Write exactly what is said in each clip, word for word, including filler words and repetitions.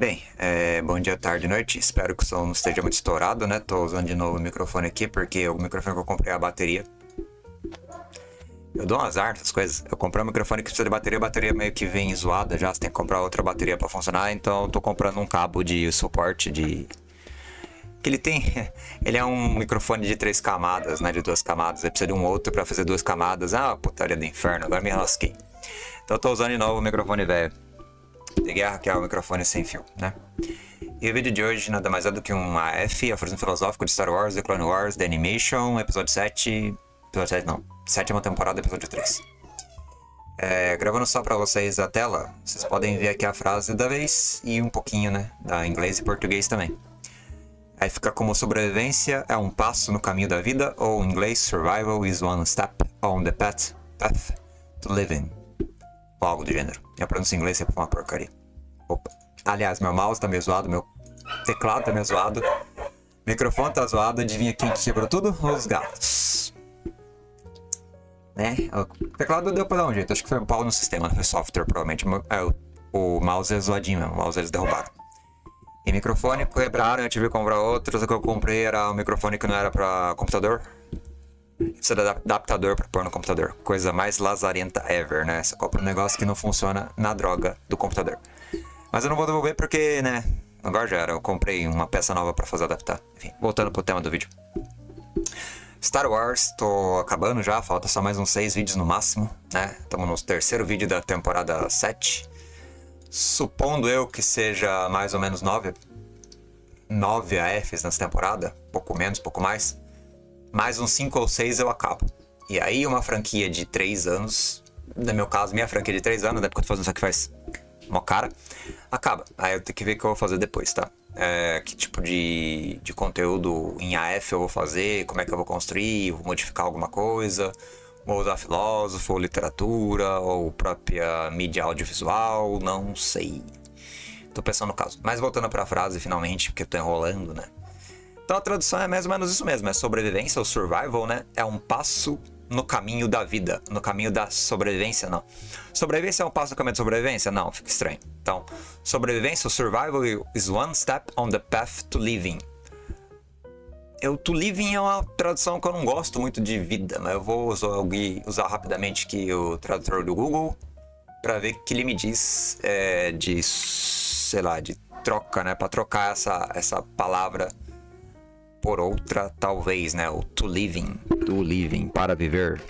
Bem, é, bom dia, tarde, noite. Espero que o som não esteja muito estourado, né? Tô usando de novo o microfone aqui porque o microfone que eu comprei é a bateria. Eu dou um azar nessas coisas. Eu comprei um microfone que precisa de bateria, a bateria meio que vem zoada já. Você tem que comprar outra bateria pra funcionar. Então eu tô comprando um cabo de suporte de... que ele tem... ele é um microfone de três camadas, né? De duas camadas. Ele precisa de um outro pra fazer duas camadas. Ah, putaria do inferno. Agora me lasquei. Então eu tô usando de novo o microfone velho de guerra, que é o microfone sem fio, né? E o vídeo de hoje nada mais é do que um A F, Aforismo Filosófico de Star Wars, The Clone Wars, The Animation, episódio sete... Episódio sete não, sétima temporada, episódio três. É, gravando só pra vocês a tela, vocês podem ver aqui a frase da vez e um pouquinho, né, da inglês e português também. Aí fica como: sobrevivência é um passo no caminho da vida, ou em inglês, survival is one step on the path, path to living. Ou algo do gênero. E a pronúncia em inglês é uma porcaria. Opa. Aliás, meu mouse tá meio zoado, meu teclado tá meio zoado, microfone tá zoado, adivinha quem quebrou tudo? Os gatos. Né? O teclado deu pra dar um jeito, acho que foi um pau no sistema, foi software provavelmente. É, o, o mouse é zoadinho mesmo, o mouse eles derrubaram. E microfone quebraram, eu tive que comprar outros. O que eu comprei era um microfone que não era pra computador. Precisa de adaptador pra pôr no computador. Coisa mais lazarenta ever, né? Você compra um negócio que não funciona na droga do computador. Mas eu não vou devolver porque, né? Agora já era. Eu comprei uma peça nova pra fazer adaptar. Enfim, voltando pro tema do vídeo. Star Wars, tô acabando já. Falta só mais uns seis vídeos no máximo, né? Estamos no terceiro vídeo da temporada sete. Supondo eu que seja mais ou menos nove. nove A Fs nessa temporada. Pouco menos, pouco mais. Mais uns cinco ou seis eu acabo. E aí uma franquia de três anos, no meu caso, minha franquia de três anos, né, porque eu tô fazendo isso aqui faz uma cara, acaba. Aí eu tenho que ver o que eu vou fazer depois, tá? É, que tipo de, de conteúdo em A F eu vou fazer, como é que eu vou construir, vou modificar alguma coisa, vou usar filósofo, ou literatura, ou própria mídia audiovisual, não sei. Tô pensando no caso. Mas voltando pra frase, finalmente, porque eu tô enrolando, né? Então a tradução é mais ou menos isso mesmo, é sobrevivência ou survival, né? É um passo no caminho da vida, no caminho da sobrevivência, não. Sobrevivência é um passo no caminho da sobrevivência? Não, fica estranho. Então, sobrevivência ou survival is one step on the path to living. Eu, to living é uma tradução que eu não gosto muito de vida, mas eu vou usar, usar rapidamente aqui o tradutor do Google para ver o que ele me diz é, de, sei lá, de troca, né? Para trocar essa, essa palavra por outra, talvez, né? O to living. To living, para viver.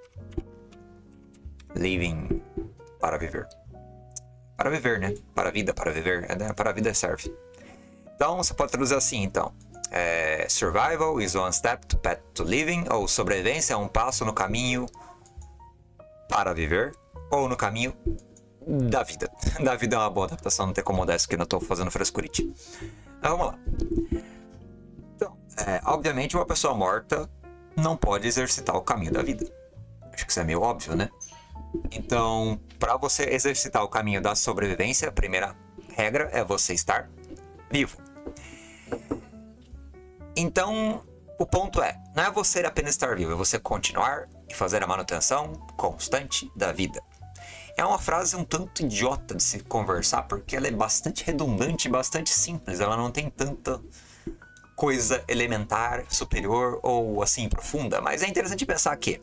Living, para viver. Para viver, né? Para a vida, para viver. É, né? Para a vida serve. Então, você pode traduzir assim, então. É, survival is one step to path to living. Ou sobrevivência é um passo no caminho para viver. Ou no caminho da vida. Da vida é uma boa adaptação, não tem como mudar isso que eu não estou fazendo frescurite. Mas vamos lá. É, obviamente uma pessoa morta não pode exercitar o caminho da vida. Acho que isso é meio óbvio, né? Então, para você exercitar o caminho da sobrevivência, a primeira regra é você estar vivo. Então, o ponto é, não é você apenas estar vivo, é você continuar e fazer a manutenção constante da vida. É uma frase um tanto idiota de se conversar, porque ela é bastante redundante e bastante simples, ela não tem tanta coisa elementar, superior ou assim profunda, mas é interessante pensar que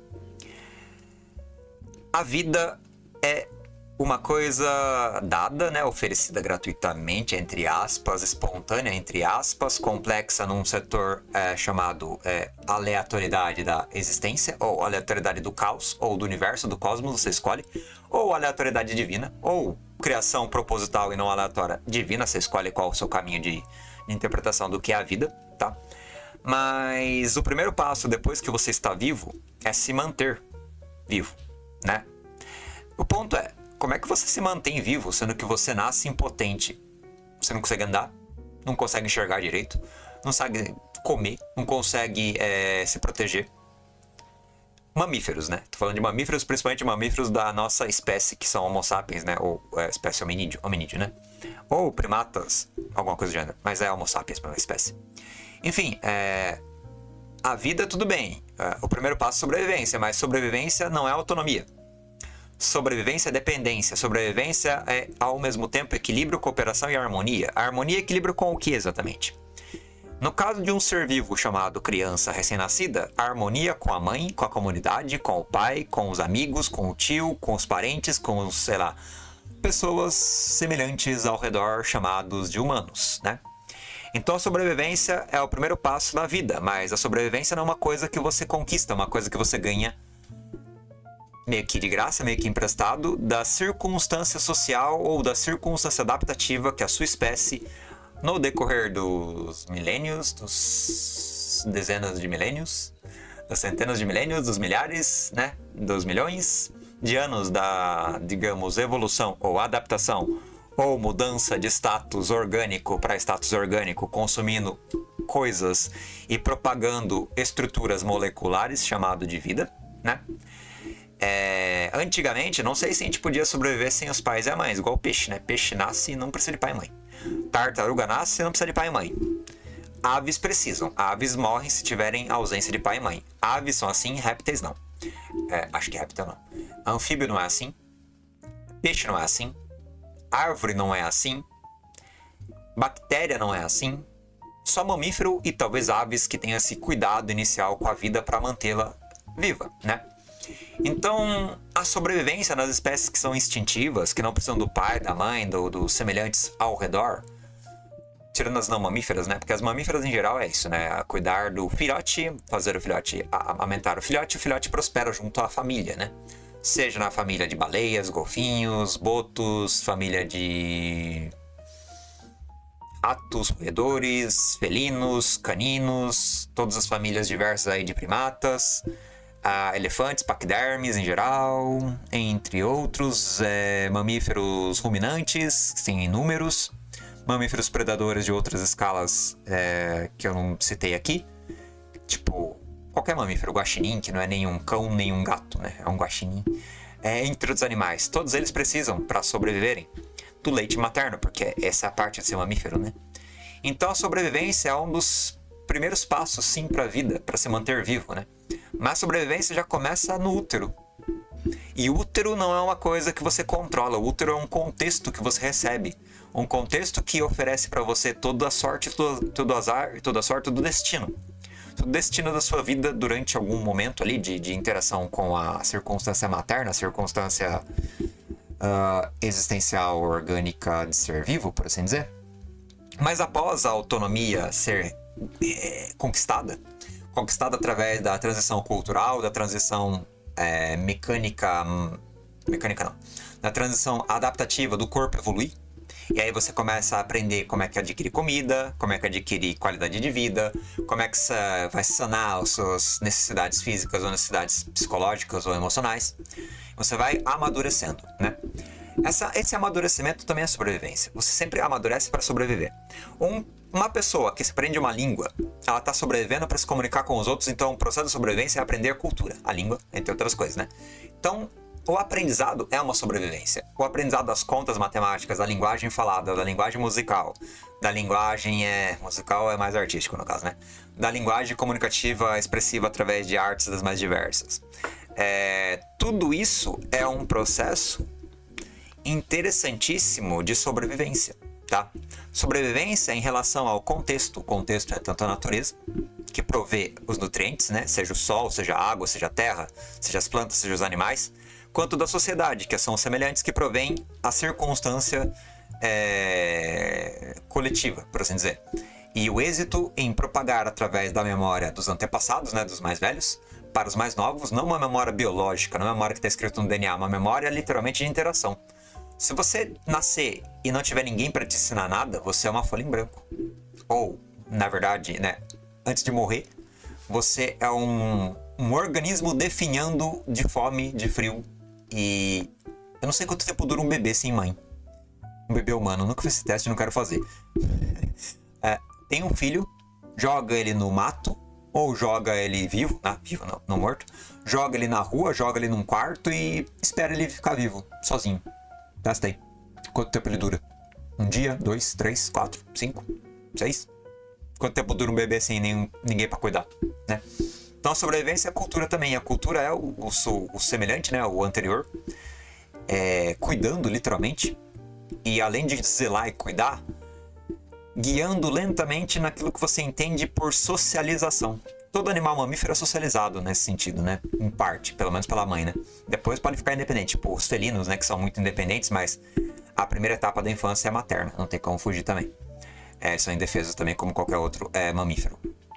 a vida é uma coisa dada, né, oferecida gratuitamente, entre aspas, espontânea, entre aspas, complexa num setor é, chamado é, aleatoriedade da existência, ou aleatoriedade do caos, ou do universo, do cosmos, você escolhe, ou aleatoriedade divina, ou criação proposital e não aleatória divina, você escolhe qual é o seu caminho de de interpretação do que é a vida, tá? Mas o primeiro passo depois que você está vivo é se manter vivo, né? O ponto é, como é que você se mantém vivo sendo que você nasce impotente? Você não consegue andar, não consegue enxergar direito, não consegue comer, não consegue é, se proteger. Mamíferos, né? Tô falando de mamíferos, principalmente mamíferos da nossa espécie, que são Homo sapiens, né? Ou é, espécie hominídeo, hominídeo, né? Ou primatas, alguma coisa do gênero. Mas é Homo sapiens para uma espécie. Enfim, é... a vida tudo bem. É, o primeiro passo é sobrevivência, mas sobrevivência não é autonomia. Sobrevivência é dependência. Sobrevivência é, ao mesmo tempo, equilíbrio, cooperação e harmonia. A harmonia é equilíbrio com o que exatamente? No caso de um ser vivo chamado criança recém-nascida, a harmonia com a mãe, com a comunidade, com o pai, com os amigos, com o tio, com os parentes, com os, sei lá, pessoas semelhantes ao redor chamados de humanos, né? Então a sobrevivência é o primeiro passo na vida, mas a sobrevivência não é uma coisa que você conquista, é uma coisa que você ganha meio que de graça, meio que emprestado, da circunstância social ou da circunstância adaptativa que a sua espécie, no decorrer dos milênios, dos dezenas de milênios, das centenas de milênios, dos milhares, né, dos milhões de anos da, digamos, evolução ou adaptação ou mudança de status orgânico para status orgânico, consumindo coisas e propagando estruturas moleculares, chamado de vida, né? É, antigamente, não sei se a gente podia sobreviver sem os pais e a mãe, igual o peixe, né? Peixe nasce e não precisa de pai e mãe. Tartaruga nasce e não precisa de pai e mãe. Aves precisam. Aves morrem se tiverem ausência de pai e mãe. Aves são assim, répteis não. É, acho que réptil não. Anfíbio não é assim. Peixe não é assim. Árvore não é assim. Bactéria não é assim. Só mamífero e talvez aves que tenham esse cuidado inicial com a vida para mantê-la viva, né? Então, a sobrevivência nas espécies que são instintivas, que não precisam do pai, da mãe, do, dos semelhantes ao redor, tirando as não mamíferas, né? Porque as mamíferas em geral é isso, né? Cuidar do filhote, fazer o filhote, amamentar o filhote, e o filhote prospera junto à família, né? Seja na família de baleias, golfinhos, botos, família de ratos, roedores, felinos, caninos, todas as famílias diversas aí de primatas. Uh, elefantes, paquidermes em geral, entre outros, é, mamíferos ruminantes, sim, inúmeros, mamíferos predadores de outras escalas é, que eu não citei aqui, tipo qualquer mamífero, guaxinim, que não é nenhum cão, nenhum gato, né? É um guaxinim, é, entre outros animais, todos eles precisam, para sobreviverem, do leite materno, porque essa é a parte de ser mamífero, né? Então a sobrevivência é um dos primeiros passos, sim, para a vida, para se manter vivo, né? Mas a sobrevivência já começa no útero. E o útero não é uma coisa que você controla. O útero é um contexto que você recebe. Um contexto que oferece para você toda a sorte, todo, todo azar, toda a sorte, todo o destino. Todo o destino da sua vida durante algum momento ali de, de interação com a circunstância materna, a circunstância uh, existencial orgânica de ser vivo, por assim dizer. Mas após a autonomia ser é, conquistada, conquistada através da transição cultural, da transição é, mecânica, mecânica não, da transição adaptativa do corpo evoluir, e aí você começa a aprender como é que adquire comida, como é que adquire qualidade de vida, como é que você vai sanar as suas necessidades físicas ou necessidades psicológicas ou emocionais. Você vai amadurecendo, né? Essa, esse amadurecimento também é sobrevivência. Você sempre amadurece para sobreviver. Um, uma pessoa que aprende uma língua, ela está sobrevivendo para se comunicar com os outros, então o processo de sobrevivência é aprender a cultura, a língua, entre outras coisas, né? Então, o aprendizado é uma sobrevivência. O aprendizado das contas matemáticas, da linguagem falada, da linguagem musical, da linguagem é... musical é mais artístico no caso, né? Da linguagem comunicativa expressiva através de artes das mais diversas. É, tudo isso é um processo interessantíssimo de sobrevivência, tá? Sobrevivência em relação ao contexto. O contexto é tanto a natureza, que provê os nutrientes, né? Seja o sol, seja a água, seja a terra, seja as plantas, seja os animais, quanto da sociedade, que são semelhantes, que provém a circunstância é, coletiva, por assim dizer. E o êxito em propagar através da memória dos antepassados, né, dos mais velhos, para os mais novos, não uma memória biológica, não uma memória que está escrito no D N A, uma memória literalmente de interação. Se você nascer e não tiver ninguém para te ensinar nada, você é uma folha em branco. Ou, na verdade, né, antes de morrer, você é um, um organismo definhando de fome, de frio. E eu não sei quanto tempo dura um bebê sem mãe. Um bebê humano, eu nunca fiz esse teste, não quero fazer. É, tem um filho, joga ele no mato, ou joga ele vivo, ah, vivo não, não morto, joga ele na rua, joga ele num quarto e espera ele ficar vivo, sozinho. Testa aí. Quanto tempo ele dura? Um dia, dois, três, quatro, cinco, seis? Quanto tempo dura um bebê sem nenhum, ninguém pra cuidar, né? Então a sobrevivência é a cultura também. A cultura é o, o, o semelhante, né? O anterior. é, cuidando literalmente, e além de zelar e cuidar, guiando lentamente naquilo que você entende por socialização. Todo animal mamífero é socializado nesse sentido, né? Em parte, pelo menos pela mãe, né? Depois pode ficar independente, tipo os felinos, né? Que são muito independentes, mas a primeira etapa da infância é materna, não tem como fugir também. É, são indefesos também como qualquer outro é, mamífero.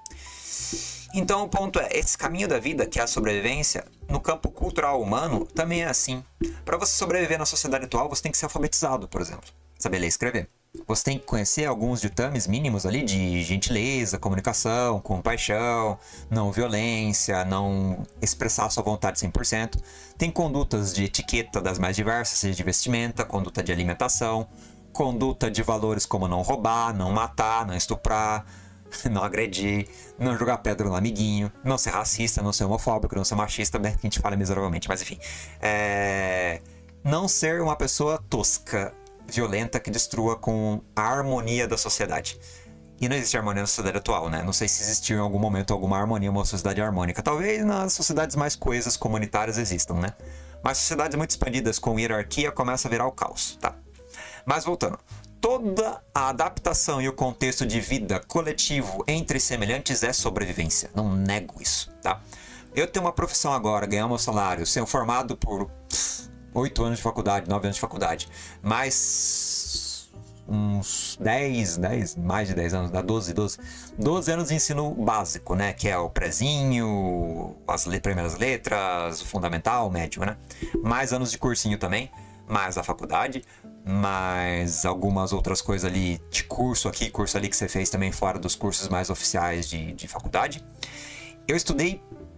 Então o ponto é, esse caminho da vida, que é a sobrevivência, no campo cultural humano, também é assim. Para você sobreviver na sociedade atual, você tem que ser alfabetizado, por exemplo. Saber ler e escrever. Você tem que conhecer alguns ditames mínimos ali de gentileza, comunicação, compaixão, não violência, não expressar sua vontade cem por cento. Tem condutas de etiqueta das mais diversas, seja de vestimenta, conduta de alimentação, conduta de valores como não roubar, não matar, não estuprar, não agredir, não jogar pedra no amiguinho, não ser racista, não ser homofóbico, não ser machista, né, que a gente fala miseravelmente, mas enfim. É... Não ser uma pessoa tosca, violenta, que destrua com a harmonia da sociedade. E não existe harmonia na sociedade atual, né? Não sei se existiu em algum momento alguma harmonia, uma sociedade harmônica. Talvez nas sociedades mais coesas, comunitárias, existam, né? Mas sociedades muito expandidas com hierarquia começa a virar o caos, tá? Mas voltando. Toda a adaptação e o contexto de vida coletivo entre semelhantes é sobrevivência. Não nego isso, tá? Eu tenho uma profissão agora, ganhar meu salário, ser formado por oito anos de faculdade, nove anos de faculdade, mais uns dez, dez, mais de dez anos, dá doze, doze, doze anos de ensino básico, né? Que é o prezinho, as primeiras letras, o fundamental, o médio, né? Mais anos de cursinho também, mais a faculdade, mais algumas outras coisas ali de curso aqui, curso ali que você fez também fora dos cursos mais oficiais de, de faculdade. Eu estudei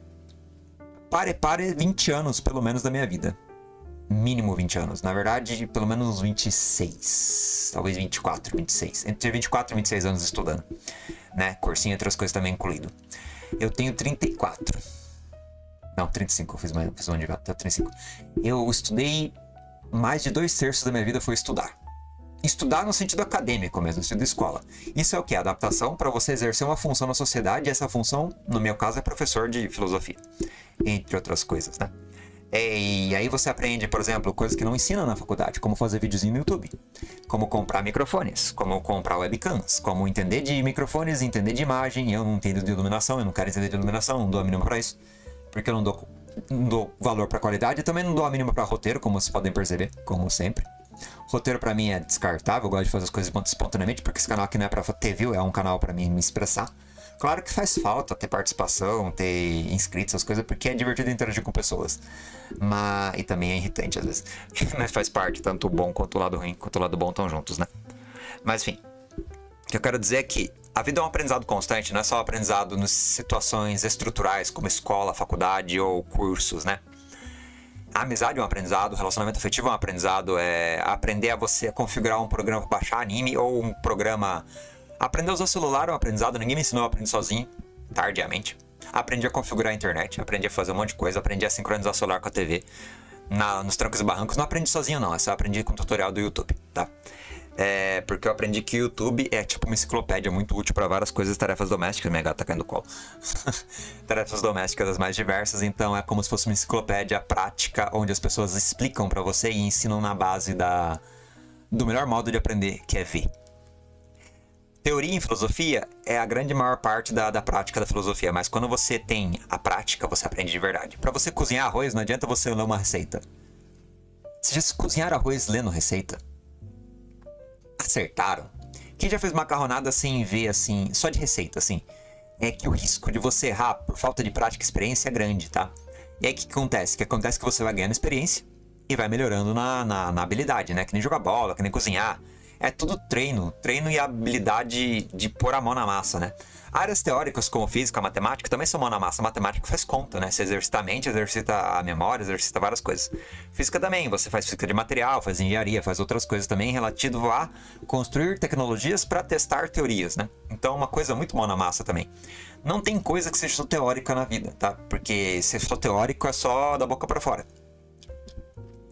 pare, pare vinte anos, pelo menos, da minha vida. Mínimo vinte anos. Na verdade, pelo menos uns vinte e seis. Talvez vinte e quatro, vinte e seis. Entre vinte e quatro e vinte e seis anos estudando. Né? Cursinho e outras coisas também incluído. Eu tenho trinta e quatro. Não, trinta e cinco. Eu fiz, mais, fiz um ano de gato. trinta e cinco. Eu estudei... Mais de dois terços da minha vida foi estudar. Estudar no sentido acadêmico mesmo, no sentido de escola. Isso é o que? Adaptação para você exercer uma função na sociedade. E essa função, no meu caso, é professor de filosofia. Entre outras coisas, né? E aí você aprende, por exemplo, coisas que não ensinam na faculdade. Como fazer videozinho no YouTube. Como comprar microfones. Como comprar webcams. Como entender de microfones, entender de imagem. Eu não entendo de iluminação, eu não quero entender de iluminação. Não dou a mínima para isso. Porque eu não dou... Não dou valor para qualidade e também não dou a mínima para roteiro, como vocês podem perceber, como sempre. Roteiro para mim é descartável, eu gosto de fazer as coisas espontaneamente, porque esse canal aqui não é para ter view, é um canal para mim me expressar. Claro que faz falta ter participação, ter inscritos, essas coisas, porque é divertido interagir com pessoas. Mas... E também é irritante às vezes. Mas faz parte, tanto o bom quanto o lado ruim, quanto o lado bom estão juntos, né? Mas enfim, o que eu quero dizer é que a vida é um aprendizado constante, não é só um aprendizado nas situações estruturais, como escola, faculdade ou cursos, né? A amizade é um aprendizado, o relacionamento afetivo é um aprendizado, é aprender a você configurar um programa para baixar anime ou um programa... Aprender a usar o celular é um aprendizado, ninguém me ensinou a aprender sozinho, tardiamente. Aprendi a configurar a internet, aprendi a fazer um monte de coisa, aprendi a sincronizar o celular com a T V. Na, nos trancos e barrancos, não aprendi sozinho não, essa eu aprendi com o tutorial do YouTube, tá? É, porque eu aprendi que o YouTube é tipo uma enciclopédia muito útil para várias coisas e tarefas domésticas. Minha gata tá caindo no colo. Tarefas domésticas as mais diversas, então é como se fosse uma enciclopédia prática onde as pessoas explicam para você e ensinam na base da, do melhor modo de aprender, que é ver. Teoria em filosofia é a grande maior parte da, da prática da filosofia, mas quando você tem a prática, você aprende de verdade. Para você cozinhar arroz, não adianta você ler uma receita. Se já cozinhar arroz lendo receita, acertaram. Quem já fez macarronada sem ver, assim, só de receita, assim, é que o risco de você errar por falta de prática e experiência é grande, tá? E aí o que acontece? O que acontece é que você vai ganhando experiência e vai melhorando na, na, na habilidade, né? Que nem jogar bola, que nem cozinhar. É tudo treino, treino e habilidade de pôr a mão na massa, né? Áreas teóricas como física, matemática também são mão na massa. A matemática faz conta, né? Você exercita a mente, exercita a memória, exercita várias coisas. Física também, você faz física de material, faz engenharia, faz outras coisas também relativo a construir tecnologias para testar teorias, né? Então uma coisa muito mão na massa também. Não tem coisa que seja só teórica na vida, tá? Porque ser só teórico é só da boca para fora.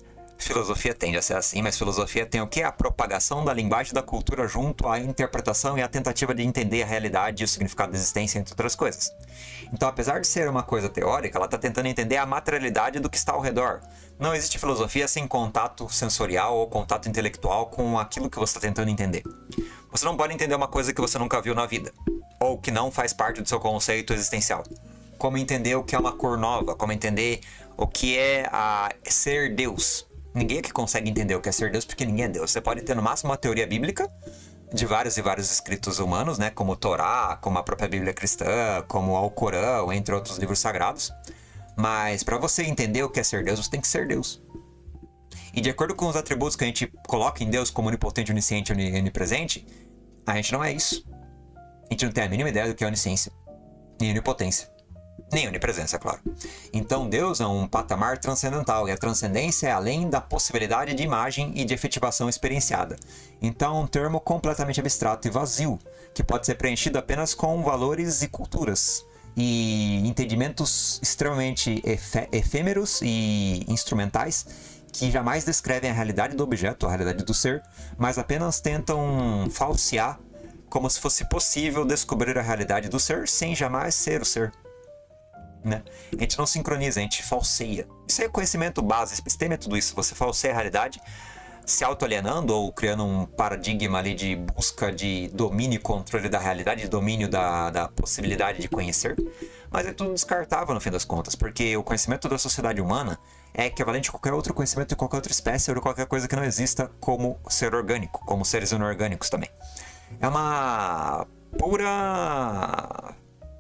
filosofia tende a ser assim, mas filosofia tem o quê? A propagação da linguagem da cultura junto à interpretação e à tentativa de entender a realidade e o significado da existência, entre outras coisas. Então, apesar de ser uma coisa teórica, ela está tentando entender a materialidade do que está ao redor. Não existe filosofia sem contato sensorial ou contato intelectual com aquilo que você está tentando entender. Você não pode entender uma coisa que você nunca viu na vida, ou que não faz parte do seu conceito existencial. Como entender o que é uma cor nova, como entender o que é a ser Deus. Ninguém aqui consegue entender o que é ser Deus, porque ninguém é Deus. Você pode ter no máximo uma teoria bíblica de vários e vários escritos humanos, né? Como o Torá, como a própria Bíblia cristã, como o Alcorão, entre outros livros sagrados. Mas para você entender o que é ser Deus, você tem que ser Deus. E de acordo com os atributos que a gente coloca em Deus como onipotente, onisciente e onipresente, a gente não é isso. A gente não tem a mínima ideia do que é onisciência, nem onipotência. Nem onipresença, claro. Então Deus é um patamar transcendental, e a transcendência é além da possibilidade de imagem e de efetivação experienciada. Então é um termo completamente abstrato e vazio, que pode ser preenchido apenas com valores e culturas, e entendimentos extremamente efêmeros e instrumentais, que jamais descrevem a realidade do objeto, a realidade do ser, mas apenas tentam falsear como se fosse possível descobrir a realidade do ser sem jamais ser o ser. Né? A gente não sincroniza, a gente falseia. Isso é conhecimento base, episteme é tudo isso. Você falseia a realidade, se auto-alienando ou criando um paradigma ali de busca de domínio e controle da realidade, de domínio da, da possibilidade de conhecer. Mas é tudo descartável no fim das contas, porque o conhecimento da sociedade humana é equivalente a qualquer outro conhecimento de qualquer outra espécie ou de qualquer coisa que não exista como ser orgânico, como seres inorgânicos também. É uma pura...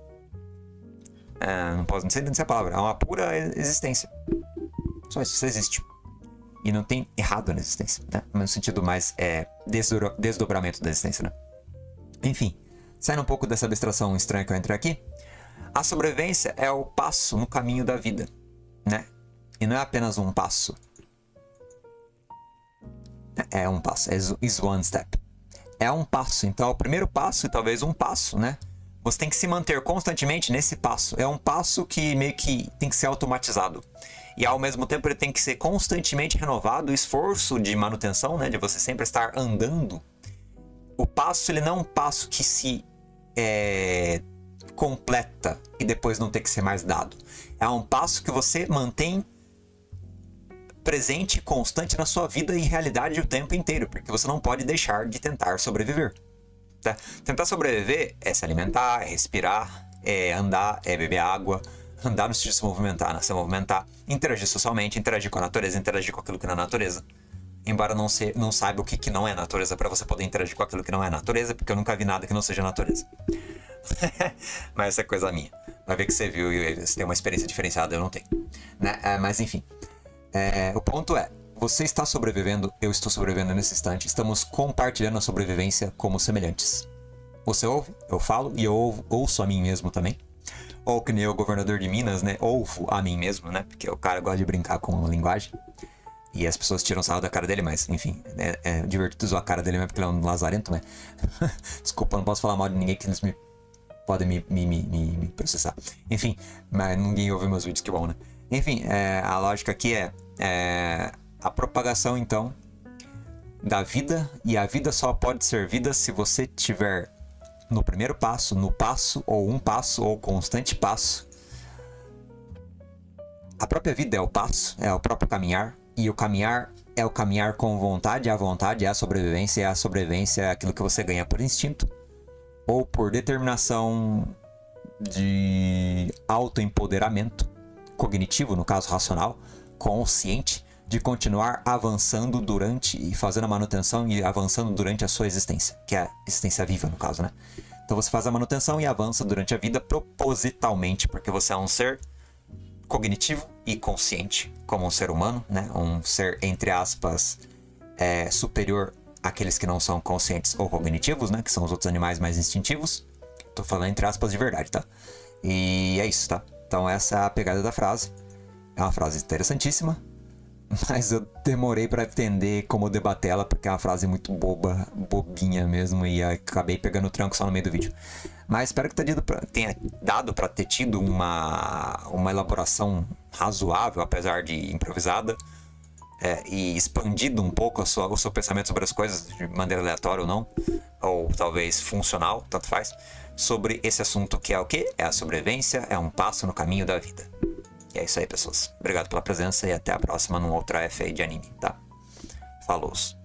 É, não posso não sei dizer a palavra, é uma pura existência. Só isso, isso existe. E não tem errado na existência, né? No sentido mais é, desdobra, desdobramento da existência, né? Enfim, saindo um pouco dessa abstração estranha que eu entrei aqui, a sobrevivência é o passo no caminho da vida, né? E não é apenas um passo. É um passo, é is one step. É um passo, então é o primeiro passo e talvez um passo, né? Você tem que se manter constantemente nesse passo. É um passo que meio que tem que ser automatizado. E ao mesmo tempo ele tem que ser constantemente renovado. O esforço de manutenção, né, de você sempre estar andando. O passo, ele não é um passo que se é, completa e depois não tem que ser mais dado. É um passo que você mantém presente e constante na sua vida e realidade o tempo inteiro. Porque você não pode deixar de tentar sobreviver. Tá? Tentar sobreviver é se alimentar, é respirar, é andar, é beber água, andar no sentido de se movimentar, né? Se movimentar, interagir socialmente, interagir com a natureza, interagir com aquilo que não é natureza. Embora não, se, não saiba o que, que não é natureza para você poder interagir com aquilo que não é natureza, porque eu nunca vi nada que não seja natureza. Mas essa é coisa minha. Vai ver que você viu e você tem uma experiência diferenciada, eu não tenho. Né? É, mas enfim, é, o ponto é, você está sobrevivendo, eu estou sobrevivendo nesse instante. Estamos compartilhando a sobrevivência como semelhantes. Você ouve, eu falo e eu ouvo, ouço a mim mesmo também. Ou que nem o governador de Minas, né? Ouvo a mim mesmo, né? Porque o cara gosta de brincar com a linguagem. E as pessoas tiram sarro da cara dele, mas enfim, é, é divertido usar a cara dele mesmo porque ele é um lazarento, né? Desculpa, não posso falar mal de ninguém que eles me, podem me, me, me, me processar. Enfim, mas ninguém ouve meus vídeos, que bom, né? Enfim, é, a lógica aqui é... é a propagação, então, da vida, e a vida só pode ser vida se você tiver no primeiro passo, no passo, ou um passo, ou constante passo. A própria vida é o passo, é o próprio caminhar, e o caminhar é o caminhar com vontade, a vontade é a sobrevivência, e a sobrevivência é aquilo que você ganha por instinto, ou por determinação de autoempoderamento cognitivo, no caso racional, consciente, de continuar avançando durante e fazendo a manutenção e avançando durante a sua existência, que é a existência viva no caso, né? Então você faz a manutenção e avança durante a vida propositalmente, porque você é um ser cognitivo e consciente, como um ser humano, né? Um ser, entre aspas, é, superior àqueles que não são conscientes ou cognitivos, né? Que são os outros animais mais instintivos. Tô falando entre aspas de verdade, tá? E é isso, tá? Então essa é a pegada da frase. É uma frase interessantíssima, mas eu demorei pra entender como debater ela, porque é uma frase muito boba, bobinha mesmo, e acabei pegando o tranco só no meio do vídeo. Mas espero que tenha dado pra ter tido uma, uma elaboração razoável, apesar de improvisada, é, e expandido um pouco a sua, o seu pensamento sobre as coisas, de maneira aleatória ou não, ou talvez funcional, tanto faz, sobre esse assunto que é o quê? É a sobrevivência, é um passo no caminho da vida. E é isso aí, pessoas. Obrigado pela presença e até a próxima num outro A F aí de anime, tá? Falou!